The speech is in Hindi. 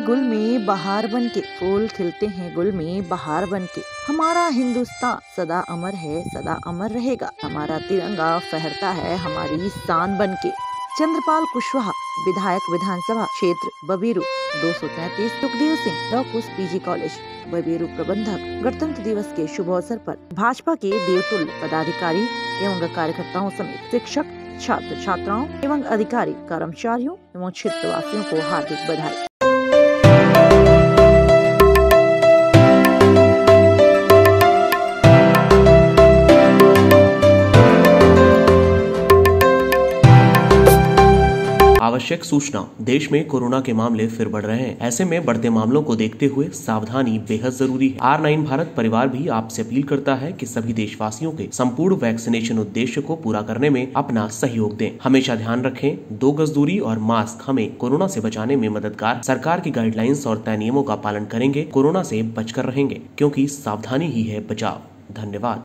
गुल में बहार बनके, फूल खिलते हैं गुल में बहार बनके। हमारा हिंदुस्तान सदा अमर है, सदा अमर रहेगा। हमारा तिरंगा फहरता है हमारी शान बनके। चंद्रपाल कुशवाहा, विधायक, विधानसभा क्षेत्र Babiru 233। Sukhdev Singh, law PG college Babiru प्रबंधक। गणतंत्र दिवस के शुभ अवसर पर भाजपा के देवतुल्य पदाधिकारी एवं कार्यकर्ताओं समेत शिक्षक, छात्र छात्राओं एवं अधिकारी, कर्मचारियों एवं क्षेत्रवासियों को हार्दिक बधाई। आवश्यक सूचना। देश में कोरोना के मामले फिर बढ़ रहे हैं। ऐसे में बढ़ते मामलों को देखते हुए सावधानी बेहद जरूरी है। R9 भारत परिवार भी आपसे अपील करता है कि सभी देशवासियों के संपूर्ण वैक्सीनेशन उद्देश्य को पूरा करने में अपना सहयोग दें। हमेशा ध्यान रखें, 2 गज दूरी और मास्क हमें कोरोना से बचाने में मददगार। सरकार की गाइडलाइंस और तय नियमों का पालन करेंगे, कोरोना से बचकर रहेंगे, क्योंकि सावधानी ही है बचाव। धन्यवाद।